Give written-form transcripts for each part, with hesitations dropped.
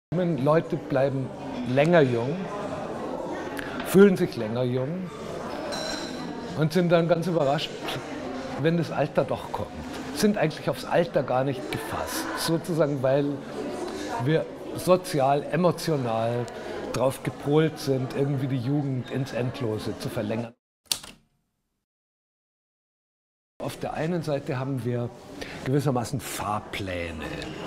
Leute bleiben länger jung, fühlen sich länger jung und sind dann ganz überrascht, wenn das Alter doch kommt. Sind eigentlich aufs Alter gar nicht gefasst, sozusagen, weil wir sozial, emotional darauf gepolt sind, irgendwie die Jugend ins Endlose zu verlängern. Auf der einen Seite haben wir gewissermaßen Fahrpläne.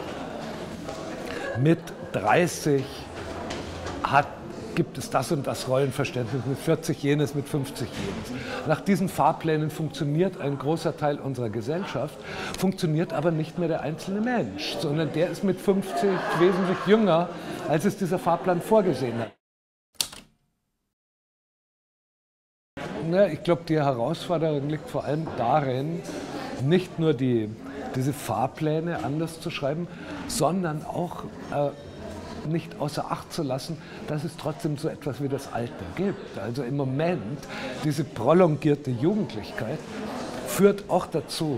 Mit 30 gibt es das und das Rollenverständnis, mit 40 jenes, mit 50 jenes. Nach diesen Fahrplänen funktioniert ein großer Teil unserer Gesellschaft, funktioniert aber nicht mehr der einzelne Mensch, sondern der ist mit 50 wesentlich jünger, als es dieser Fahrplan vorgesehen hat. Ja, ich glaube, die Herausforderung liegt vor allem darin, nicht nur diese Fahrpläne anders zu schreiben, sondern auch nicht außer Acht zu lassen, dass es trotzdem so etwas wie das Alter gibt. Also im Moment, diese prolongierte Jugendlichkeit führt auch dazu,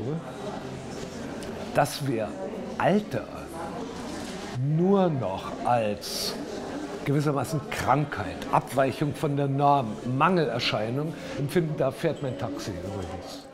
dass wir Alter nur noch als gewissermaßen Krankheit, Abweichung von der Norm, Mangelerscheinung empfinden. Da fährt mein Taxi übrigens.